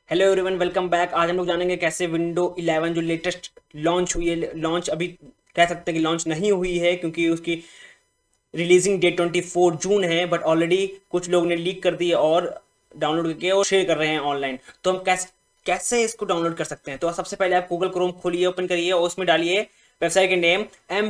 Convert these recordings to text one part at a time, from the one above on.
Hello everyone, welcome back. आज हम लोग जानेंगे कैसे विंडो 11 जो लेटेस्ट लॉन्च हुई है, लॉन्च अभी कह सकते हैं कि लॉन्च नहीं हुई है क्योंकि उसकी रिलीजिंग डेट 24 जून है, बट ऑलरेडी कुछ लोग ने लीक कर दी है और डाउनलोड करके और शेयर कर रहे हैं ऑनलाइन। तो हम कैसे कैसे इसको डाउनलोड कर सकते हैं। तो सबसे पहले आप गूगल क्रोम खोलिए, ओपन करिए और उसमें डालिए वेबसाइट के नेम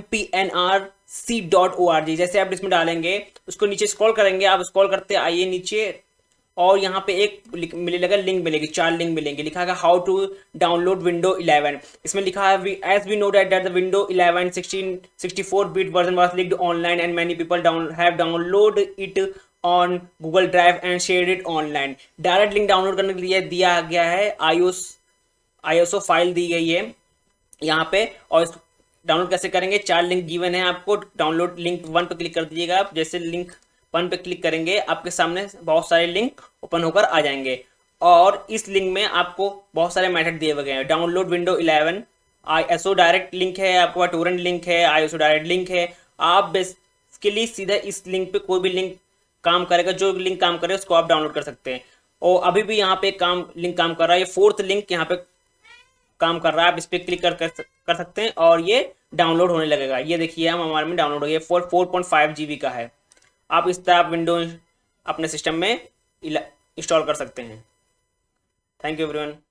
mpnrc.org। जैसे आप इसमें डालेंगे उसको नीचे स्क्रॉल करेंगे, आप स्क्रॉल करते आइए नीचे और यहाँ पे एक मिलेगा लिंक मिलेगी, 4 लिंक मिलेंगे। लिखा है हाउ टू डाउनलोड विंडो 11। इसमें लिखा है as we know that the window 11 64 bit version was leaked online and many people have download it on Google drive and share it online. Direct link download करने के लिए दिया गया है, ISO file दी गई है यहाँ पे। और डाउनलोड कैसे करेंगे, 4 लिंक गिवन है आपको। डाउनलोड लिंक 1 पे क्लिक कर दीजिएगा आप। जैसे लिंक 1 पे क्लिक करेंगे आपके सामने बहुत सारे लिंक ओपन होकर आ जाएंगे और इस लिंक में आपको बहुत सारे मेथड दिए हुए हैं। Download window 11 ISO direct link है, आपके पास टोरेंट लिंक है, आईएसओ डायरेक्ट लिंक है। आप बेसिकली सीधा इस लिंक पे कोई भी लिंक काम करेगा, जो लिंक काम करे उसको आप डाउनलोड कर सकते हैं। और अभी भी यहाँ पे लिंक काम कर रहा है, ये 4th लिंक यहाँ पे काम कर रहा है। आप इस पर क्लिक कर सकते हैं और ये डाउनलोड होने लगेगा। ये देखिए हम हमारे में डाउनलोड हो गया, 4.5 GB का है। आप इस तरह आप विंडो अपने सिस्टम में इंस्टॉल कर सकते हैं। Thank you everyone.